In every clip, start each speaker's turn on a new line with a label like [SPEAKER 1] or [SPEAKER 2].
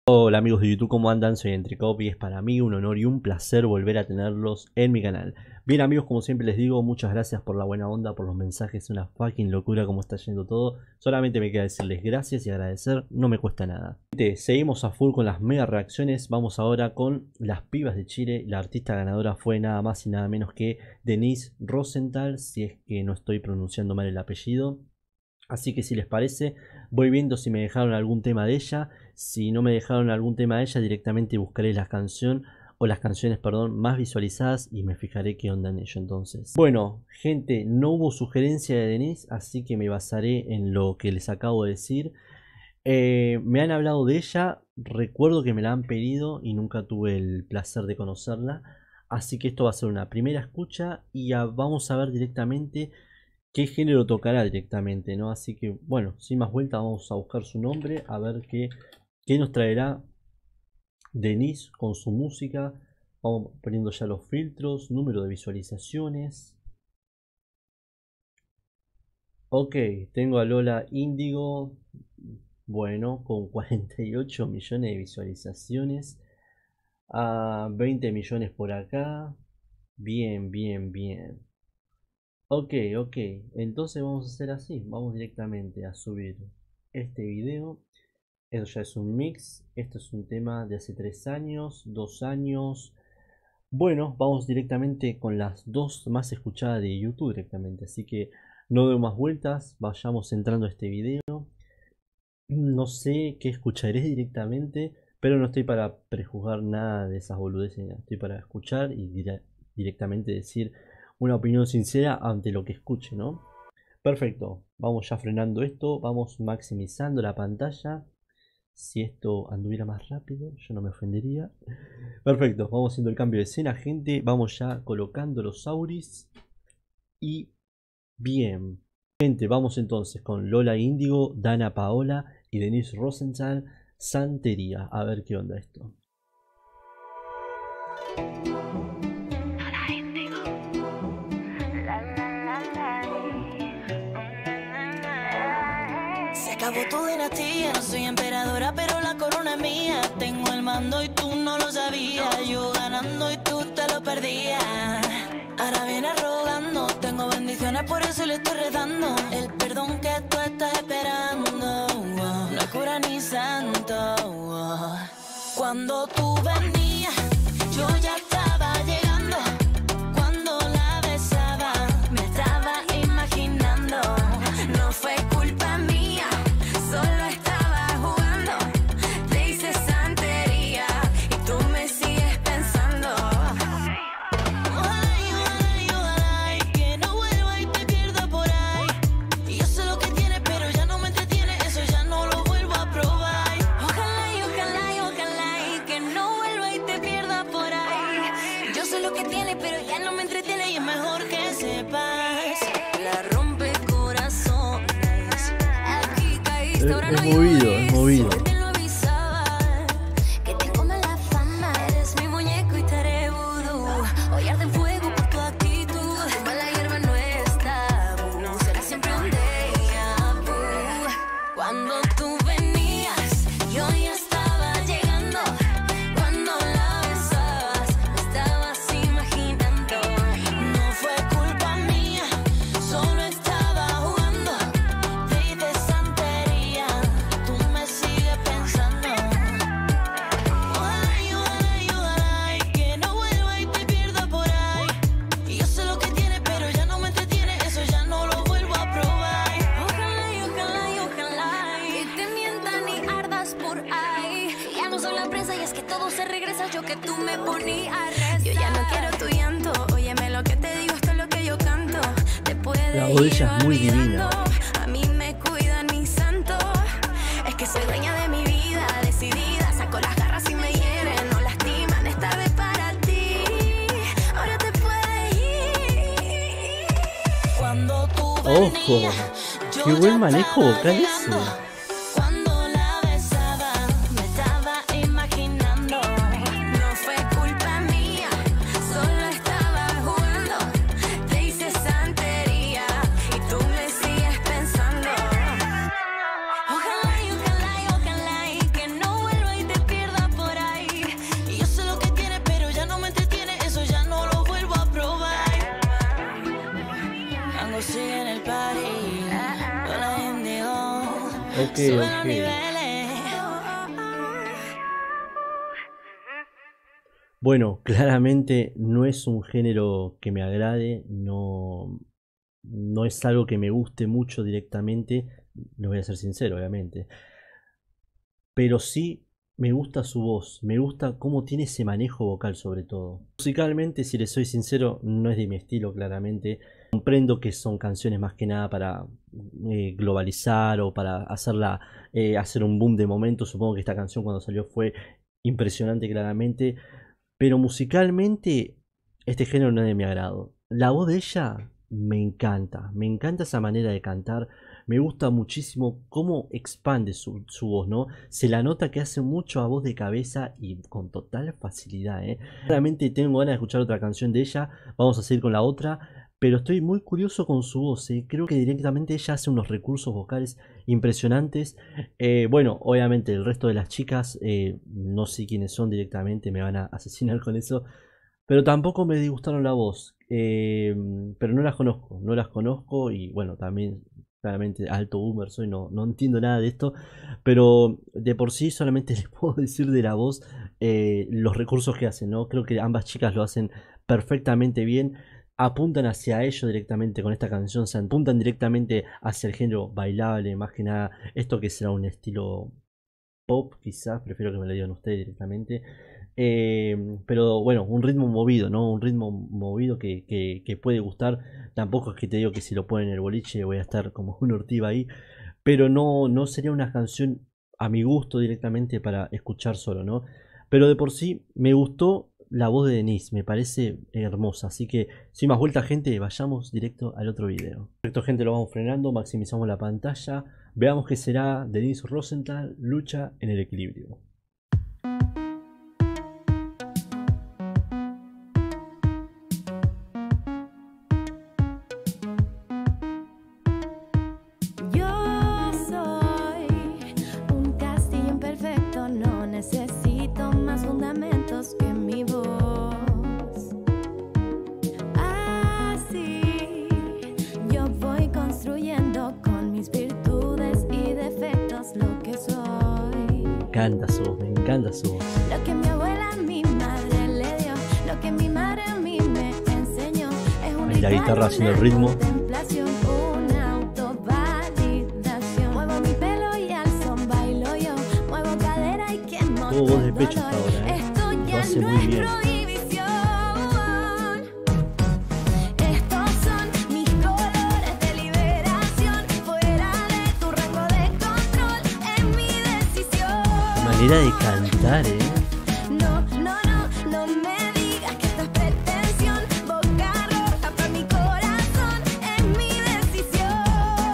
[SPEAKER 1] Hola amigos de YouTube, ¿cómo andan? Soy Entrecop y es para mí un honor y un placer volver a tenerlos en mi canal. Bien amigos, como siempre les digo, muchas gracias por la buena onda, por los mensajes, una fucking locura como está yendo todo. Solamente me queda decirles gracias y agradecer, no me cuesta nada. Seguimos a full con las mega reacciones, vamos ahora con las pibas de Chile. La artista ganadora fue nada más y nada menos que Denise Rosenthal, si es que no estoy pronunciando mal el apellido. Así que si les parece, voy viendo si me dejaron algún tema de ella. Si no me dejaron algún tema de ella, directamente buscaré la canción o las canciones, perdón, más visualizadas y me fijaré qué onda en ello entonces. Bueno, gente, no hubo sugerencia de Denise, así que me basaré en lo que les acabo de decir. Me han hablado de ella, recuerdo que me la han pedido y nunca tuve el placer de conocerla. Así que esto va a ser una primera escucha y vamos a ver directamente qué género tocará directamente, ¿no? Así que, bueno, sin más vuelta, vamos a buscar su nombre, a ver qué nos traerá Denise con su música. Vamos poniendo ya los filtros, número de visualizaciones. Ok, tengo a Lola Índigo, bueno, con 48 millones de visualizaciones. A 20 millones por acá. Bien, bien, bien. Ok, entonces vamos a hacer así, vamos directamente a subir este video. Esto ya es un mix, esto es un tema de hace 3 años, 2 años. Bueno, vamos directamente con las dos más escuchadas de YouTube directamente, así que no doy más vueltas, vayamos entrando a este video. No sé qué escucharé directamente, pero no estoy para prejuzgar nada de esas boludeces, estoy para escuchar y directamente decir una opinión sincera ante lo que escuche, ¿no? Perfecto, vamos ya frenando esto, vamos maximizando la pantalla. Si esto anduviera más rápido, yo no me ofendería. Perfecto, vamos haciendo el cambio de escena, gente. Vamos ya colocando los auris. Y bien. Gente, vamos entonces con Lola Índigo, Dana Paola y Denise Rosenthal, Santería. A ver qué onda esto.
[SPEAKER 2] Acabó tu dinastía, no soy emperadora, pero la corona es mía. Tengo el mando y tú no lo sabías. Yo ganando y tú te lo perdías. Ahora vienes rogando, tengo bendiciones, por eso le estoy redando. El perdón que tú estás esperando, no es cura ni santo. Cuando tú venías, yo ya estaba llegando. Cuando la besaba, me estaba imaginando. No fue culpa mía, solo estaba jugando. Te hice santería y tú me sigues pensando. Ojalá que no vuelva y te pierda por ahí. Y yo sé lo que tienes, pero ya no me entretiene, eso ya no lo vuelvo a probar. Ojalá que no vuelva y te pierda por ahí. Yo sé lo que tienes, pero ya no me entretiene y es mejor que sepas. La rompe corazones. Aquí caíste, ahora no
[SPEAKER 1] Es movido.
[SPEAKER 2] te lo avisaba. Que tengo mala fama. Eres mi muñeco y te haré vudú. Hoy arde en fuego por tu actitud. Mala hierba no es tabú. Será siempre un déjà vu. Cuando tú venías, yo ya estaba llegando. Cuando la besabas, me estabas imaginando. No fue culpa mía, solo estaba jugando. Te hice santería, tú me sigues pensando. Ojalá que no vuelva y te pierda por ahí. Y yo sé lo que tienes, pero ya no me entretiene, eso ya no lo vuelvo a probar. Ojalá que te mientan y ardas por ahí. Ya no soy la presa y es que todo se regresa, yo que tú me ponías a rezar. Yo ya no quiero tu llanto, óyeme lo que te digo, esto es lo que yo canto. Te puede
[SPEAKER 1] La
[SPEAKER 2] ir
[SPEAKER 1] rodilla es muy
[SPEAKER 2] olvidando.
[SPEAKER 1] divina.
[SPEAKER 2] A mí me cuidan mi santo. Es que soy dueña de mi vida, decidida. Saco las garras y me hieren, no lastiman. Esta vez para ti, ahora te puedes ir. Cuando tú venías, yo
[SPEAKER 1] Qué
[SPEAKER 2] ya
[SPEAKER 1] buen manejo
[SPEAKER 2] estaba
[SPEAKER 1] vocal
[SPEAKER 2] llegando.
[SPEAKER 1] ese.
[SPEAKER 2] Cuando la besaba, me estaba imaginando. No fue culpa mía, solo estaba jugando. Te hice santería y tú me sigues pensando. Ojalá que no vuelva y te pierda. party. Lola Índigo.
[SPEAKER 1] Ok,
[SPEAKER 2] Sube los
[SPEAKER 1] ok.
[SPEAKER 2] niveles.
[SPEAKER 1] Bueno, claramente no es un género que me agrade, no, no es algo que me guste mucho directamente, les voy a ser sincero, obviamente. Pero sí me gusta su voz, me gusta cómo tiene ese manejo vocal sobre todo. Musicalmente, si les soy sincero, no es de mi estilo claramente. Comprendo que son canciones más que nada para globalizar o para hacer un boom de momento. Supongo que esta canción cuando salió fue impresionante claramente. Pero musicalmente este género no es de mi agrado. La voz de ella me encanta esa manera de cantar. Me gusta muchísimo cómo expande su voz, ¿no? Se la nota que hace mucho a voz de cabeza y con total facilidad, ¿eh? Realmente tengo ganas de escuchar otra canción de ella. Vamos a seguir con la otra. Pero estoy muy curioso con su voz, ¿eh? Creo que directamente ella hace unos recursos vocales impresionantes. Bueno, obviamente el resto de las chicas, no sé quiénes son directamente, me van a asesinar con eso. Pero tampoco me disgustaron la voz. Pero no las conozco y bueno, también claramente alto boomer soy, no entiendo nada de esto. Pero de por sí solamente les puedo decir de la voz los recursos que hacen, ¿no? Creo que ambas chicas lo hacen perfectamente bien. Apuntan hacia ello directamente con esta canción, se apuntan directamente hacia el género bailable, más que nada esto que será un estilo pop, quizás, prefiero que me lo digan ustedes directamente. Pero bueno, un ritmo movido, ¿no? Un ritmo movido que puede gustar. Tampoco es que te digo que si lo ponen en el boliche voy a estar como un ortiva ahí. Pero no sería una canción a mi gusto directamente para escuchar solo, ¿no? Pero de por sí me gustó la voz de Denise, me parece hermosa. Así que sin más vuelta, gente, vayamos directo al otro video. Perfecto, gente, lo vamos frenando, maximizamos la pantalla. Veamos qué será Denise Rosenthal, Lucha en el Equilibrio.
[SPEAKER 3] Yo soy un castillo imperfecto, no necesito más fundamentos que mi voz. Así yo voy construyendo con mis virtudes y defectos lo que soy.
[SPEAKER 1] Me encanta su voz.
[SPEAKER 3] Lo que mi abuela a mi madre le dio, lo que mi madre a mí me enseñó, es un
[SPEAKER 1] Ahí la
[SPEAKER 3] ritual,
[SPEAKER 1] guitarra haciendo el
[SPEAKER 3] una
[SPEAKER 1] ritmo.
[SPEAKER 3] contemplación, una autovalidación. Muevo mi pelo y al son bailo yo, muevo cadera y quemo
[SPEAKER 1] Tuvo voz de
[SPEAKER 3] todo
[SPEAKER 1] pecho
[SPEAKER 3] dolor.
[SPEAKER 1] hasta ahora, ¿eh?
[SPEAKER 3] Esto
[SPEAKER 1] Lo
[SPEAKER 3] ya
[SPEAKER 1] hace
[SPEAKER 3] no
[SPEAKER 1] muy
[SPEAKER 3] es
[SPEAKER 1] bien.
[SPEAKER 3] prohibición. Estos son mis colores de liberación, fuera de tu rango de control, es mi decisión.
[SPEAKER 1] Manera de cantar,
[SPEAKER 3] No me digas que esto es pretensión. Boca roja para mi corazón, es mi decisión.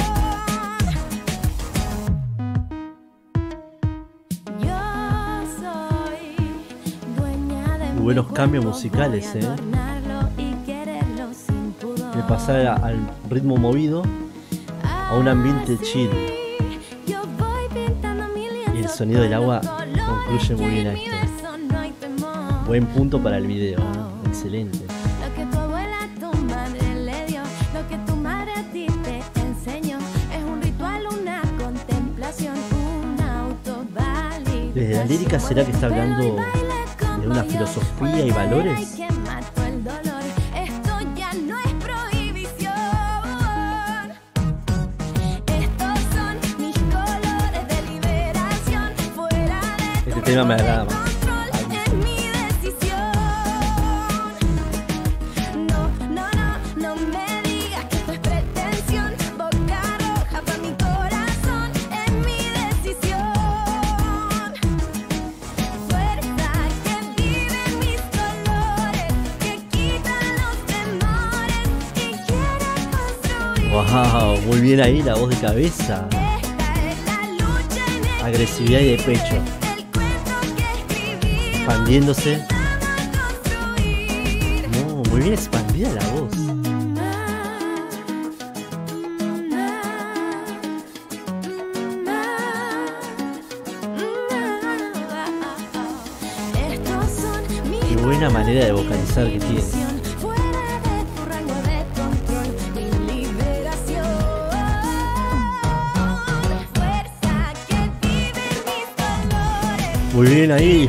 [SPEAKER 3] Yo soy dueña de
[SPEAKER 1] Muy buenos
[SPEAKER 3] mi
[SPEAKER 1] cambios
[SPEAKER 3] cuerpo,
[SPEAKER 1] musicales,
[SPEAKER 3] voy a adornarlo y quererlo sin pudor.
[SPEAKER 1] de pasar al ritmo movido a un ambiente chill.
[SPEAKER 3] Yo voy pintando mi lienzo
[SPEAKER 1] Y el sonido del agua
[SPEAKER 3] con los
[SPEAKER 1] concluye muy bien a
[SPEAKER 3] colores que
[SPEAKER 1] esto.
[SPEAKER 3] en mi verso no hay temor.
[SPEAKER 1] Buen punto para el video, excelente.
[SPEAKER 3] Lo que tu abuela a tu madre le dio, lo que tu madre a ti te enseñó, es un ritual, una contemplación, una autovalidación.
[SPEAKER 1] Desde la lírica, ¿será que está hablando de una filosofía y valores?
[SPEAKER 3] Esto ya no es prohibición. Estos son mis colores de liberación, fuera de
[SPEAKER 1] Este tema me agrada más.
[SPEAKER 3] control, es mi decisión. No me digas que esto es pretensión. Boca roja para mi corazón, es mi decisión. Fuerza que vive en mis colores, que quita los temores y quiere construir.
[SPEAKER 1] Wow, muy bien ahí la voz de cabeza.
[SPEAKER 3] Esta es la lucha en el
[SPEAKER 1] Agresividad y de pecho.
[SPEAKER 3] el cuento que escribí.
[SPEAKER 1] Expandiéndose. No, muy bien expandida la voz.
[SPEAKER 3] Qué
[SPEAKER 1] buena manera de vocalizar que tiene.
[SPEAKER 3] Fuera de tu rango de control, mi liberación.
[SPEAKER 1] Muy bien ahí.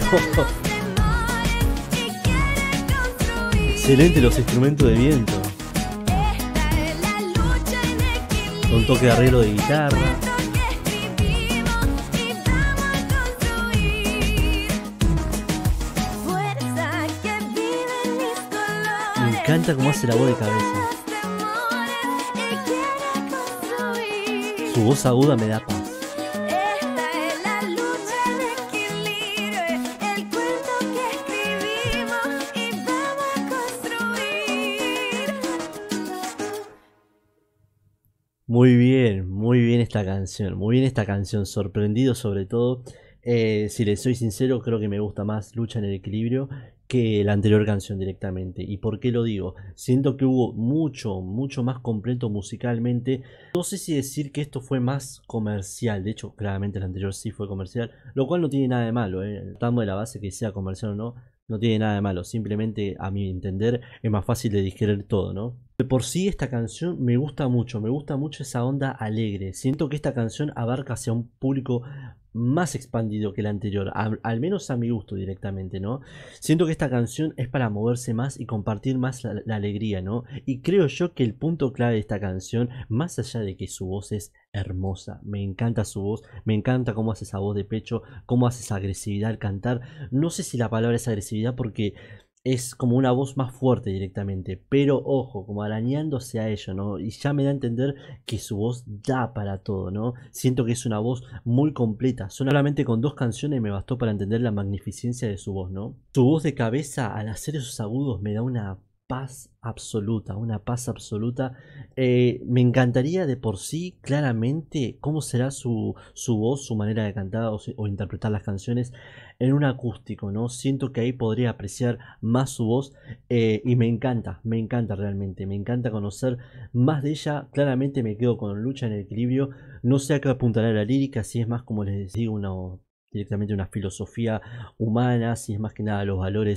[SPEAKER 1] Excelente los instrumentos de viento. Un toque de arreglo de guitarra. Me encanta cómo hace la voz de cabeza. Su voz aguda me da paz. Muy bien esta canción, muy bien esta canción, sorprendido sobre todo. Si les soy sincero, creo que me gusta más Lucha en el Equilibrio que la anterior canción directamente. ¿Y por qué lo digo? Siento que hubo mucho más completo musicalmente. No sé si decir que esto fue más comercial, de hecho claramente el anterior sí fue comercial, lo cual no tiene nada de malo, estamos de la base que sea comercial o no, no tiene nada de malo, simplemente a mi entender es más fácil de digerir todo, ¿no? De por sí esta canción me gusta mucho esa onda alegre. Siento que esta canción abarca hacia un público más expandido que la anterior, al menos a mi gusto directamente, ¿no? Siento que esta canción es para moverse más y compartir más la alegría, ¿no? Y creo yo que el punto clave de esta canción, más allá de que su voz es hermosa, me encanta su voz, me encanta cómo hace esa voz de pecho, cómo hace esa agresividad al cantar. No sé si la palabra es agresividad porque es como una voz más fuerte directamente, pero ojo, como arañándose a ello, ¿no? Y ya me da a entender que su voz da para todo, ¿no? Siento que es una voz muy completa, solamente con 2 canciones me bastó para entender la magnificencia de su voz, ¿no? Su voz de cabeza al hacer esos agudos me da una paz absoluta, una paz absoluta. Me encantaría de por sí claramente cómo será su voz, su manera de cantar o interpretar las canciones en un acústico, ¿no? Siento que ahí podría apreciar más su voz y me encanta realmente, me encanta conocer más de ella. Claramente me quedo con Lucha en el Equilibrio, no sé a qué apuntará la lírica, si es más como les digo directamente una filosofía humana, si es más que nada los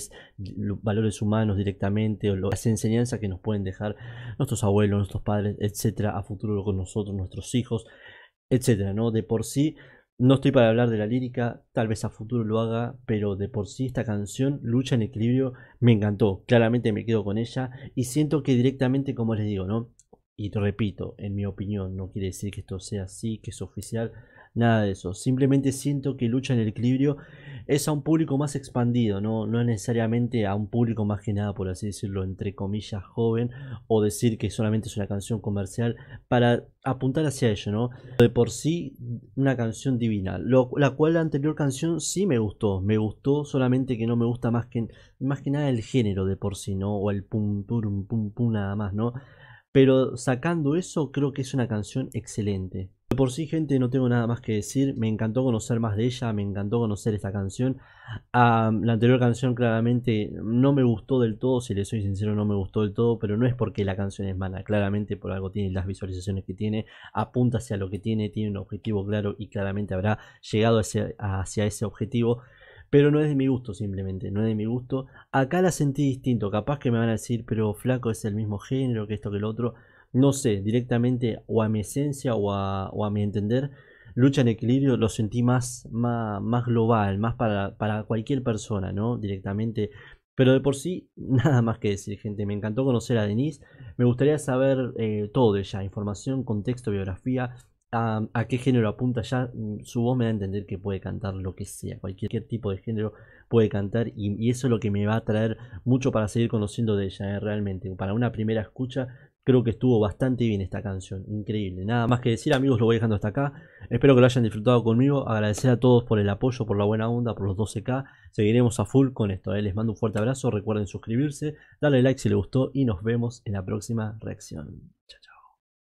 [SPEAKER 1] valores humanos directamente, o las enseñanzas que nos pueden dejar nuestros abuelos, nuestros padres, etcétera, a futuro con nosotros, nuestros hijos, etcétera, ¿no? De por sí, no estoy para hablar de la lírica, tal vez a futuro lo haga, pero de por sí esta canción, Lucha en Equilibrio, me encantó, claramente me quedo con ella y siento que directamente, como les digo, ¿no? Y te repito, en mi opinión, no quiere decir que esto sea así, que es oficial, nada de eso. Simplemente siento que Lucha en el Equilibrio es a un público más expandido, no necesariamente a un público más que nada, por así decirlo, entre comillas, joven, o decir que solamente es una canción comercial para apuntar hacia ello, ¿no? De por sí, una canción divina, la cual la anterior canción sí me gustó, solamente que no me gusta más que nada el género de por sí, ¿no? O el pum turum pum pum nada más, ¿no? Pero sacando eso, creo que es una canción excelente. De por sí, gente, no tengo nada más que decir. Me encantó conocer más de ella, me encantó conocer esta canción. La anterior canción claramente no me gustó del todo, si les soy sincero, no me gustó del todo, pero no es porque la canción es mala, claramente por algo tiene las visualizaciones que tiene, apunta hacia lo que tiene un objetivo claro y claramente habrá llegado hacia ese objetivo. Pero no es de mi gusto, simplemente, no es de mi gusto. Acá la sentí distinto, capaz que me van a decir, pero flaco, es el mismo género que esto que el otro. No sé, directamente o a mi esencia o a mi entender, Lucha en Equilibrio lo sentí más global, más para cualquier persona, ¿no? Directamente. Pero de por sí, nada más que decir, gente. Me encantó conocer a Denise. Me gustaría saber todo de ella, información, contexto, biografía. A qué género apunta ya. Su voz me da a entender que puede cantar lo que sea, cualquier tipo de género puede cantar y eso es lo que me va a traer mucho para seguir conociendo de ella, realmente. Para una primera escucha creo que estuvo bastante bien esta canción, increíble. Nada más que decir, amigos, lo voy dejando hasta acá. Espero que lo hayan disfrutado conmigo, agradecer a todos por el apoyo, por la buena onda, por los 12K. Seguiremos a full con esto, les mando un fuerte abrazo, recuerden suscribirse, darle like si les gustó y nos vemos en la próxima reacción. Chao.